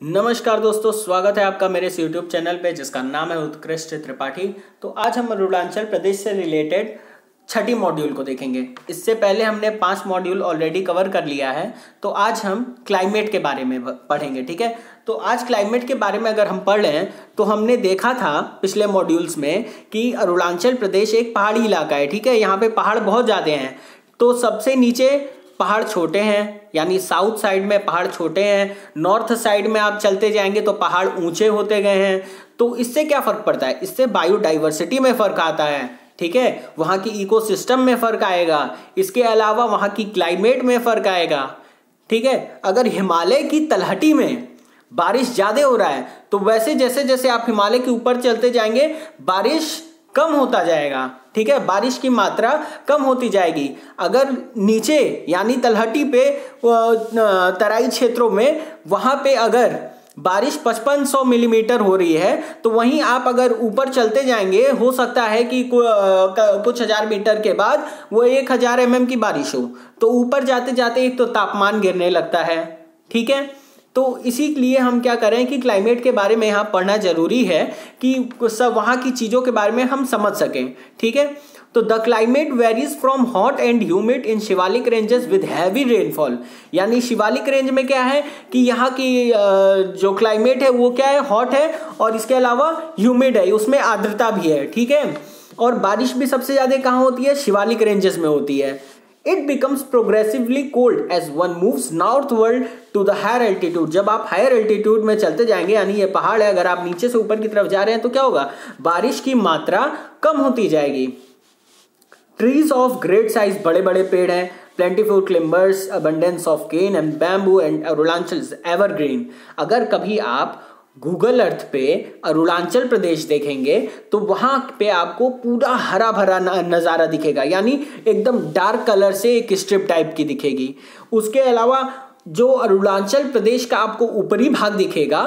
नमस्कार दोस्तों, स्वागत है आपका मेरे इस YouTube चैनल पे जिसका नाम है उत्कृष्ट त्रिपाठी। तो आज हम अरुणाचल प्रदेश से रिलेटेड छठी मॉड्यूल को देखेंगे। इससे पहले हमने 5 मॉड्यूल ऑलरेडी कवर कर लिया है। तो आज हम क्लाइमेट के बारे में पढ़ेंगे, ठीक है। तो आज क्लाइमेट के बारे में अगर हम पढ़ लें तो हमने देखा था पिछले मॉड्यूल्स में कि अरुणाचल प्रदेश एक पहाड़ी इलाका है, ठीक है। यहाँ पे पहाड़ बहुत ज़्यादा हैं। तो सबसे नीचे पहाड़ छोटे हैं, यानी साउथ साइड में पहाड़ छोटे हैं। नॉर्थ साइड में आप चलते जाएंगे तो पहाड़ ऊंचे होते गए हैं। तो इससे क्या फ़र्क पड़ता है? इससे बायोडाइवर्सिटी में फ़र्क आता है, ठीक है। वहाँ की इकोसिस्टम में फ़र्क आएगा। इसके अलावा वहाँ की क्लाइमेट में फ़र्क आएगा, ठीक है। अगर हिमालय की तलहटी में बारिश ज़्यादा हो रहा है तो वैसे जैसे जैसे आप हिमालय के ऊपर चलते जाएंगे बारिश कम होता जाएगा, ठीक है। बारिश की मात्रा कम होती जाएगी। अगर नीचे यानी तलहटी पे तराई क्षेत्रों में वहाँ पे अगर बारिश 5500 मिलीमीटर हो रही है तो वहीं आप अगर ऊपर चलते जाएंगे हो सकता है कि कुछ हजार मीटर के बाद वो 1000 mm की बारिश हो। तो ऊपर जाते जाते एक तो तापमान गिरने लगता है, ठीक है। तो इसीलिए हम क्या करें कि क्लाइमेट के बारे में यहाँ पढ़ना जरूरी है कि सब वहाँ की चीज़ों के बारे में हम समझ सकें, ठीक है। तो the climate varies from hot and humid in Shivalik ranges with heavy rainfall. यानी शिवालिक रेंज में क्या है कि यहाँ की जो क्लाइमेट है वो क्या है, हॉट है और इसके अलावा ह्यूमिड है, उसमें आर्द्रता भी है, ठीक है। और बारिश भी सबसे ज़्यादा कहाँ होती है? शिवालिक रेंजेस में होती है। It becomes progressively cold as one moves northward to the higher altitude। जब आप हायर एल्टीट्यूड में चलते जाएंगे, यानी ये पहाड़ है, अगर आप नीचे से ऊपर की तरफ जा रहे हैं तो क्या होगा? बारिश की मात्रा कम होती जाएगी। ट्रीज ऑफ ग्रेट साइज, बड़े बड़े पेड़ हैं। Plentiful climbers, abundance of cane and bamboo and Arunachal evergreen. अगर कभी आप गूगल अर्थ पे अरुणाचल प्रदेश देखेंगे तो वहाँ पे आपको पूरा हरा भरा नज़ारा दिखेगा, यानी एकदम डार्क कलर से एक स्ट्रिप टाइप की दिखेगी। उसके अलावा जो अरुणाचल प्रदेश का आपको ऊपरी भाग दिखेगा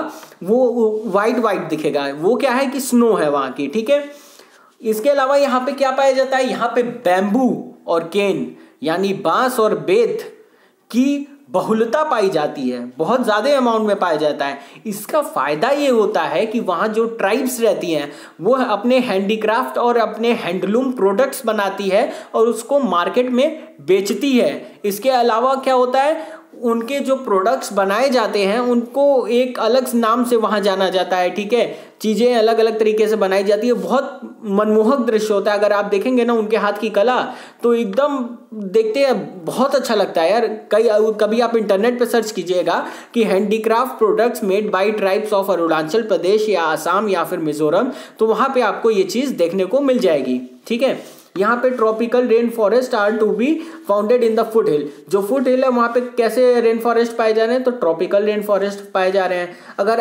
वो वाइट वाइट दिखेगा। वो क्या है कि स्नो है वहाँ की, ठीक है। इसके अलावा यहाँ पे क्या पाया जाता है? यहाँ पे बैम्बू और केन यानी बांस और बेत की बहुलता पाई जाती है, बहुत ज़्यादा अमाउंट में पाया जाता है। इसका फ़ायदा ये होता है कि वहाँ जो ट्राइब्स रहती हैं वो अपने हैंडीक्राफ्ट और अपने हैंडलूम प्रोडक्ट्स बनाती है और उसको मार्केट में बेचती है। इसके अलावा क्या होता है, उनके जो प्रोडक्ट्स बनाए जाते हैं उनको एक अलग नाम से वहाँ जाना जाता है, ठीक है। चीज़ें अलग अलग तरीके से बनाई जाती है। बहुत मनमोहक दृश्य होता है। अगर आप देखेंगे ना उनके हाथ की कला तो एकदम देखते हैं बहुत अच्छा लगता है यार। कभी आप इंटरनेट पे सर्च कीजिएगा कि handicraft products made by tribes of Arunachal Pradesh या आसाम या फिर मिजोरम, तो वहाँ पे आपको ये चीज़ देखने को मिल जाएगी, ठीक है। यहाँ पे tropical rain forest are to be founded in the foot hill. जो फुट हिल है वहाँ पे कैसे रेन फॉरेस्ट पाए जा रहे हैं? तो ट्रॉपिकल रेन फॉरेस्ट पाए जा रहे हैं। अगर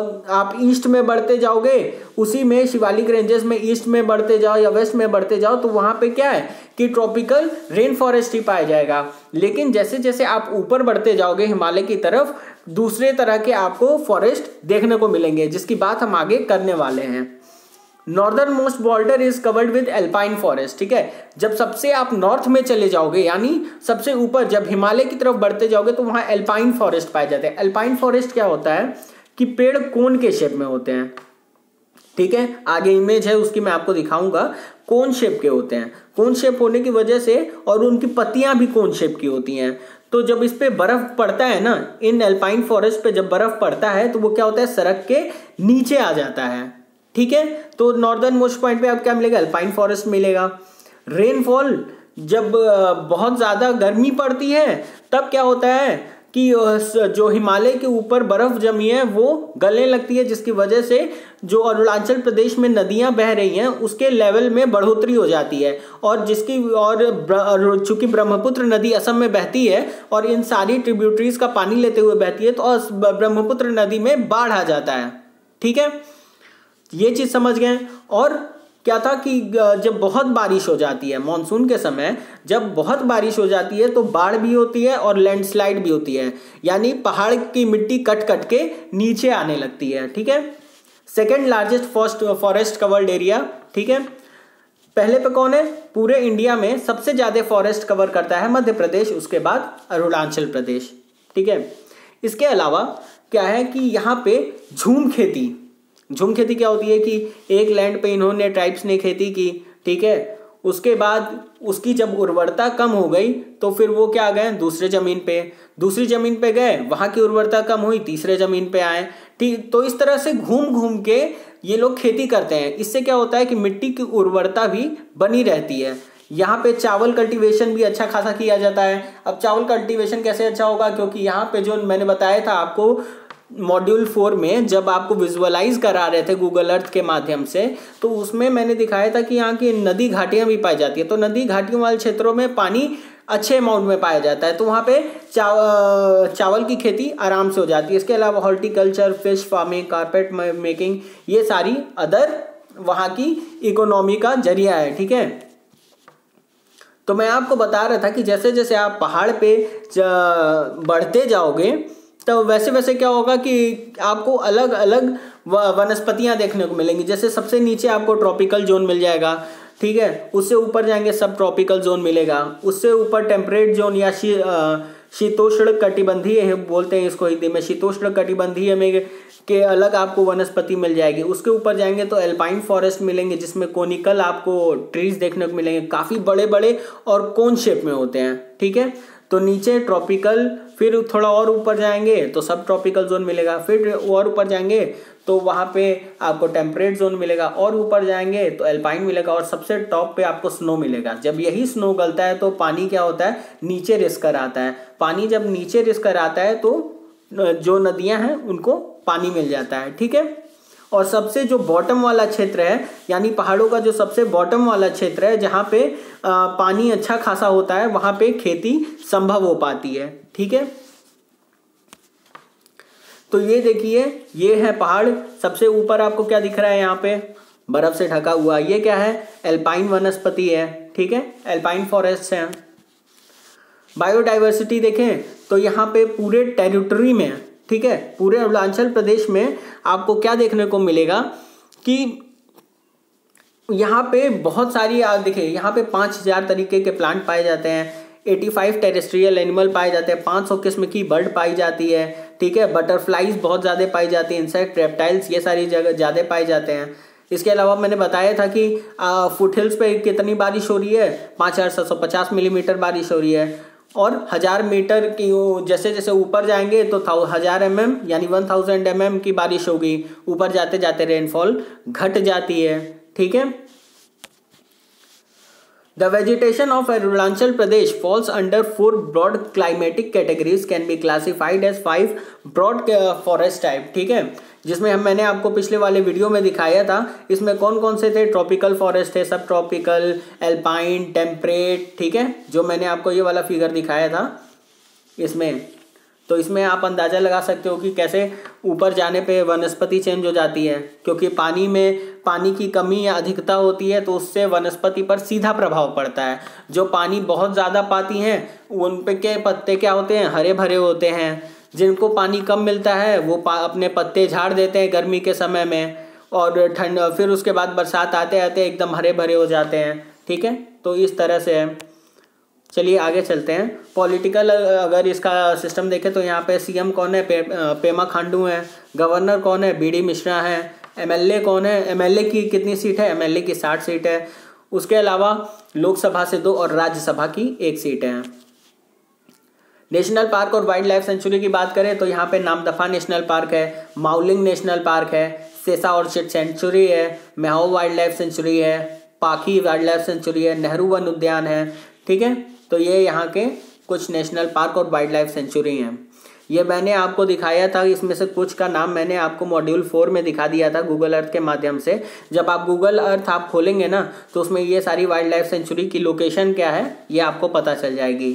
आप ईस्ट में बढ़ते जाओगे, उसी में शिवालिक रेंजेस में ईस्ट में बढ़ते जाओ या वेस्ट में बढ़ते जाओ तो वहाँ पे क्या है कि ट्रॉपिकल रेन फॉरेस्ट ही पाया जाएगा। लेकिन जैसे जैसे आप ऊपर बढ़ते जाओगे हिमालय की तरफ, दूसरे तरह के आपको फॉरेस्ट देखने को मिलेंगे, जिसकी बात हम आगे करने वाले हैं। Northern most border is covered with alpine forest, ठीक है। जब सबसे आप नॉर्थ में चले जाओगे यानी सबसे ऊपर जब हिमालय की तरफ बढ़ते जाओगे तो वहाँ एल्पाइन फॉरेस्ट पाए जाते हैं। एल्पाइन फॉरेस्ट क्या होता है कि पेड़ कोन के शेप में होते हैं, ठीक है। आगे इमेज है उसकी मैं आपको दिखाऊंगा। कोन शेप के होते हैं। कोन शेप होने की वजह से और उनकी पत्तियां भी कोन शेप की होती हैं। तो जब इस पे बर्फ पड़ता है ना, इन एल्पाइन फॉरेस्ट पे जब बर्फ पड़ता है तो वो क्या होता है, सड़क के नीचे आ जाता है, ठीक है। तो नॉर्दर्न मोस्ट पॉइंट पे आपको क्या मिलेगा? अल्पाइन फॉरेस्ट मिलेगा। रेनफॉल, जब बहुत ज़्यादा गर्मी पड़ती है तब क्या होता है कि जो हिमालय के ऊपर बर्फ़ जमी है वो गलने लगती है, जिसकी वजह से जो अरुणाचल प्रदेश में नदियां बह रही हैं उसके लेवल में बढ़ोतरी हो जाती है। और चूंकि ब्रह्मपुत्र नदी असम में बहती है और इन सारी ट्रिब्यूटरीज का पानी लेते हुए बहती है तो ब्रह्मपुत्र नदी में बाढ़ आ जाता है, ठीक है। ये चीज़ समझ गए। और क्या था कि जब बहुत बारिश हो जाती है मॉनसून के समय, जब बहुत बारिश हो जाती है तो बाढ़ भी होती है और लैंडस्लाइड भी होती है, यानी पहाड़ की मिट्टी कट कट के नीचे आने लगती है, ठीक है। Second largest forest covered area, ठीक है। पहले पे कौन है? पूरे इंडिया में सबसे ज़्यादा फॉरेस्ट कवर करता है मध्य प्रदेश, उसके बाद अरुणाचल प्रदेश, ठीक है। इसके अलावा क्या है कि यहाँ पे झूम खेती क्या होती है कि एक लैंड पे इन्होंने ट्राइब्स ने खेती की, ठीक है। उसके बाद उसकी जब उर्वरता कम हो गई तो फिर वो क्या गए दूसरी ज़मीन पे गए, वहाँ की उर्वरता कम हुई, तीसरे ज़मीन पे आए, ठीक। तो इस तरह से घूम घूम के ये लोग खेती करते हैं। इससे क्या होता है कि मिट्टी की उर्वरता भी बनी रहती है। यहाँ पे चावल कल्टीवेशन भी अच्छा खासा किया जाता है। अब चावल कल्टीवेशन कैसे अच्छा होगा, क्योंकि यहाँ पे जो मैंने बताया था आपको मॉड्यूल 4 में, जब आपको विजुअलाइज करा रहे थे गूगल अर्थ के माध्यम से, तो उसमें मैंने दिखाया था कि यहाँ की नदी घाटियाँ भी पाई जाती है। तो नदी घाटियों वाले क्षेत्रों में पानी अच्छे अमाउंट में पाया जाता है, तो वहाँ पे चावल की खेती आराम से हो जाती है। इसके अलावा horticulture, fish farming, carpet making, ये सारी अदर वहाँ की इकोनॉमी का जरिया है, ठीक है। तो मैं आपको बता रहा था कि जैसे जैसे आप पहाड़ पे बढ़ते जाओगे तो वैसे वैसे क्या होगा कि आपको अलग अलग वनस्पतियां देखने को मिलेंगी। जैसे सबसे नीचे आपको ट्रॉपिकल जोन मिल जाएगा, ठीक है। उससे ऊपर जाएंगे सब ट्रॉपिकल जोन मिलेगा। उससे ऊपर टेम्परेट जोन या शीतोष्ण कटिबंधीय बोलते हैं इसको हिंदी में, शीतोष्ण कटिबंधीय में के अलग आपको वनस्पति मिल जाएगी। उसके ऊपर जाएंगे तो एल्पाइन फॉरेस्ट मिलेंगे, जिसमें कोनिकल आपको ट्रीज देखने को मिलेंगे, काफ़ी बड़े बड़े और कोन शेप में होते हैं, ठीक है। तो नीचे ट्रॉपिकल, फिर थोड़ा और ऊपर जाएंगे तो सब ट्रॉपिकल जोन मिलेगा, फिर और ऊपर जाएंगे तो वहाँ पे आपको टेम्परेट जोन मिलेगा, और ऊपर जाएंगे तो एल्पाइन मिलेगा, और सबसे टॉप पे आपको स्नो मिलेगा। जब यही स्नो गलता है तो पानी क्या होता है, नीचे रिस कर आता है। पानी जब नीचे रिस कर आता है तो जो नदियाँ हैं उनको पानी मिल जाता है, ठीक है। और सबसे जो बॉटम वाला क्षेत्र है, यानी पहाड़ों का जो सबसे बॉटम वाला क्षेत्र है, जहाँ पे पानी अच्छा खासा होता है, वहाँ पे खेती संभव हो पाती है, ठीक है। तो ये देखिए, ये है पहाड़। सबसे ऊपर आपको क्या दिख रहा है, यहाँ पे बर्फ से ढका हुआ, ये क्या है, एल्पाइन वनस्पति है, ठीक है, एल्पाइन फॉरेस्ट है। बायोडाइवर्सिटी देखें तो यहाँ पे पूरे टेरिटरी में, ठीक है, पूरे अरुणाचल प्रदेश में आपको क्या देखने को मिलेगा कि यहाँ पे बहुत सारी, देखिए यहाँ पे 5000 तरीके के प्लांट पाए जाते हैं, 85 टेरेस्ट्रियल एनिमल पाए जाते हैं, 500 किस्म की बर्ड पाई जाती है, ठीक है। बटरफ्लाइज बहुत ज़्यादा पाई जाती है, इंसेक्ट, रेप्टाइल्स, ये सारी जगह ज़्यादा पाए जाते हैं। इसके अलावा मैंने बताया था कि फुट हिल्स पे कितनी बारिश हो रही है, 5750 मिलीमीटर बारिश हो रही है। और 1000 मीटर की जैसे जैसे ऊपर जाएंगे तो 1000 mm यानी 1000 mm की बारिश होगी। ऊपर जाते जाते रेनफॉल घट जाती है, ठीक है। The vegetation of Arunachal Pradesh falls under 4 broad climatic categories, can be classified as 5 broad forest type, ठीक है। जिसमें मैंने आपको पिछले वाले वीडियो में दिखाया था, इसमें कौन कौन से थे, ट्रॉपिकल फॉरेस्ट थे, सब ट्रॉपिकल, एल्पाइन, टेम्परेट, ठीक है, जो मैंने आपको ये वाला फिगर दिखाया था इसमें। तो इसमें आप अंदाज़ा लगा सकते हो कि कैसे ऊपर जाने पे वनस्पति चेंज हो जाती है, क्योंकि पानी में पानी की कमी या अधिकता होती है तो उससे वनस्पति पर सीधा प्रभाव पड़ता है। जो पानी बहुत ज़्यादा पाती हैं उन पे के पत्ते क्या होते हैं, हरे भरे होते हैं। जिनको पानी कम मिलता है वो अपने पत्ते झाड़ देते हैं गर्मी के समय में, और ठंड, फिर उसके बाद बरसात आते आते एकदम हरे भरे हो जाते हैं, ठीक है। तो इस तरह से है। चलिए आगे चलते हैं। पॉलिटिकल अगर इसका सिस्टम देखें तो यहाँ पे सीएम कौन है, पेमा खांडू हैं। गवर्नर कौन है, बीडी मिश्रा है। एमएलए कौन है, एमएलए की कितनी सीट है, एमएलए की 60 सीट है। उसके अलावा लोकसभा से 2 और राज्यसभा की 1 सीट है। नेशनल पार्क और वाइल्ड लाइफ सेंचुरी की बात करें तो यहाँ पे नामदफा नेशनल पार्क है, माउलिंग नेशनल पार्क है, सेसा ऑर्चिड सेंचुरी है, मेहाओ वाइल्ड लाइफ सेंचुरी है, पाखी वाइल्ड लाइफ सेंचुरी है, नेहरू वन उद्यान है, ठीक है। तो ये यहाँ के कुछ नेशनल पार्क और वाइल्ड लाइफ सेंचुरी हैं। ये मैंने आपको दिखाया था, इसमें से कुछ का नाम मैंने आपको मॉड्यूल 4 में दिखा दिया था गूगल अर्थ के माध्यम से। जब आप गूगल अर्थ आप खोलेंगे ना तो उसमें ये सारी वाइल्ड लाइफ सेंचुरी की लोकेशन क्या है ये आपको पता चल जाएगी।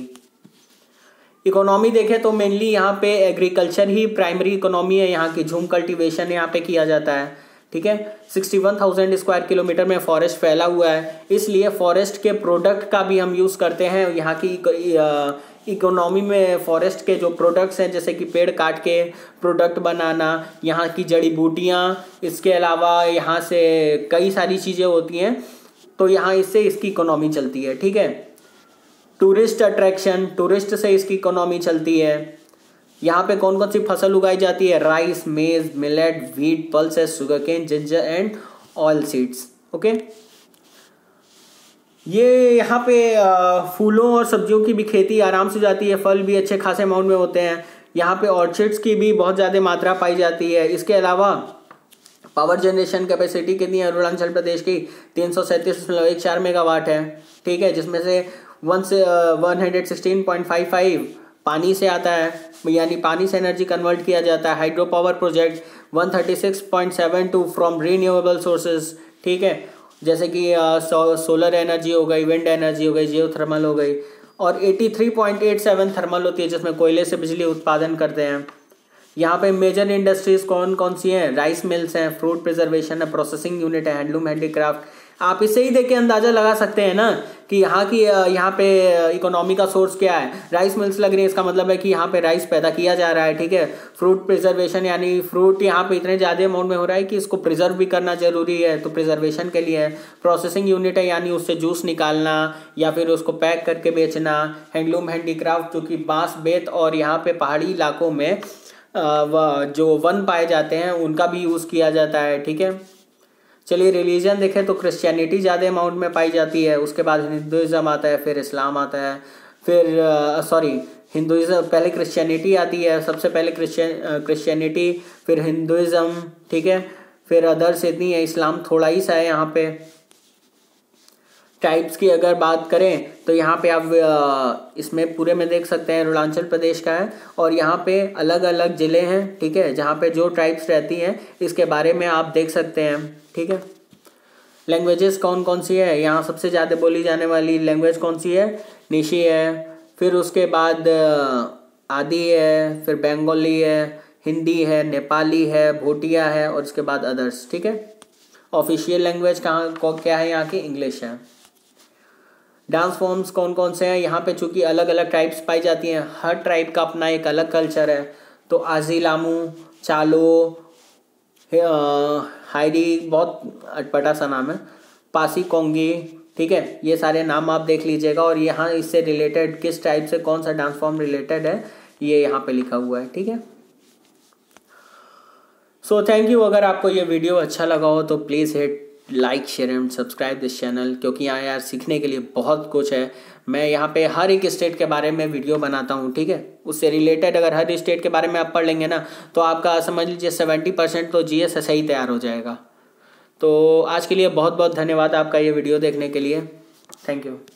इकोनॉमी देखें तो मेनली यहाँ पे एग्रीकल्चर ही प्राइमरी इकोनॉमी है। यहाँ की झूम कल्टीवेशन यहाँ पे किया जाता है, ठीक है। 61,000 स्क्वायर किलोमीटर में फॉरेस्ट फैला हुआ है, इसलिए फॉरेस्ट के प्रोडक्ट का भी हम यूज़ करते हैं। यहाँ की इकोनॉमी में फॉरेस्ट के जो प्रोडक्ट्स हैं, जैसे कि पेड़ काट के प्रोडक्ट बनाना, यहाँ की जड़ी बूटियाँ, इसके अलावा यहाँ से कई सारी चीज़ें होती हैं, तो यहाँ इससे इसकी इकोनॉमी चलती है, ठीक है। टूरिस्ट अट्रैक्शन, टूरिस्ट से इसकी इकोनॉमी चलती है। यहाँ पे कौन कौन सी फसल उगाई जाती है, rice, maize, millet, wheat, pulses, sugarcane, ginger and oil seeds. Okay, ये यहाँ पे फूलों और सब्जियों की भी खेती आराम से जाती है, फल भी अच्छे खासे अमाउंट में होते हैं। यहाँ पे ऑर्चिड्स की भी बहुत ज़्यादा मात्रा पाई जाती है। इसके अलावा पावर जनरेशन कैपेसिटी कितनी है अरुणाचल प्रदेश की, 337.14 मेगावाट है। ठीक है, जिसमें से 116.55 पानी से आता है, यानी पानी से एनर्जी कन्वर्ट किया जाता है। Hydro power project 136.72 from renewable sources. ठीक है, जैसे कि सोलर एनर्जी हो गई, विंड एनर्जी हो गई, जियो थर्मल हो गई, और 83.87 थर्मल होती है जिसमें कोयले से बिजली उत्पादन करते हैं। यहाँ पे मेजर इंडस्ट्रीज कौन कौन सी हैं, राइस मिल्स हैं, फ्रूट प्रिजर्वेशन है, प्रोसेसिंग यूनिट है, हैंडलूम, हैंडीक्राफ्ट। आप इससे ही देख के अंदाजा लगा सकते हैं ना कि यहाँ पे इकोनॉमी का सोर्स क्या है। राइस मिल्स लग रही है, इसका मतलब है कि यहाँ पे राइस पैदा किया जा रहा है। ठीक है, फ्रूट प्रिजर्वेशन यानी फ्रूट यहाँ पे इतने ज़्यादा अमाउंट में हो रहा है कि इसको प्रिजर्व भी करना जरूरी है, तो प्रिजर्वेशन के लिए है। प्रोसेसिंग यूनिट है, यानी उससे जूस निकालना या फिर उसको पैक करके बेचना। हैंडलूम, हैंडीक्राफ्ट, जो कि बांस, बेत और यहाँ पे पहाड़ी इलाकों में जो वन पाए जाते हैं उनका भी यूज़ किया जाता है। ठीक है, चलिए रिलीजन देखें तो क्रिश्चियनिटी ज़्यादा अमाउंट में पाई जाती है, उसके बाद हिंदुज़म आता है, फिर इस्लाम आता है, फिर हिंदुज़म, पहले क्रिश्चियनिटी आती है, सबसे पहले क्रिश्चियनिटी, फिर हिंदुज़म। ठीक है, फिर अदर्स इतनी है, इस्लाम थोड़ा ही सा है। यहाँ पे टाइप्स की अगर बात करें तो यहाँ पे आप इसमें पूरे में देख सकते हैं अरुणाचल प्रदेश का है, और यहाँ पे अलग अलग ज़िले हैं। ठीक है, जहाँ पे जो ट्राइब्स रहती हैं इसके बारे में आप देख सकते हैं। ठीक है, लैंग्वेजेस कौन कौन सी है, यहाँ सबसे ज़्यादा बोली जाने वाली लैंग्वेज कौन सी है, निशी है, फिर उसके बाद आदि है, फिर बंगाली है, हिंदी है, नेपाली है, भूटिया है, और उसके बाद अदर्स। ठीक है, ऑफिशियल लैंग्वेज क्या है यहाँ की, इंग्लिश है। डांस फॉर्म्स कौन कौन से हैं, यहाँ पे चूँकि अलग अलग ट्राइब्स पाई जाती हैं, हर ट्राइब का अपना एक अलग कल्चर है। तो आजी लामू, चालो, हाइडी, बहुत अटपटा सा नाम है, पासी कोंगी। ठीक है, ये सारे नाम आप देख लीजिएगा, और यहाँ इससे रिलेटेड किस टाइप से कौन सा डांस फॉर्म रिलेटेड है ये यहाँ पे लिखा हुआ है। ठीक है, सो थैंक यू। अगर आपको ये वीडियो अच्छा लगा हो तो please hit like, share and subscribe this channel, क्योंकि यहाँ यार सीखने के लिए बहुत कुछ है। मैं यहाँ पे हर एक स्टेट के बारे में वीडियो बनाता हूँ। ठीक है, उससे रिलेटेड अगर हर स्टेट के बारे में आप पढ़ लेंगे ना तो आपका समझ लीजिए 70% तो GS ऐसे ही तैयार हो जाएगा। तो आज के लिए बहुत बहुत धन्यवाद आपका ये वीडियो देखने के लिए। Thank you.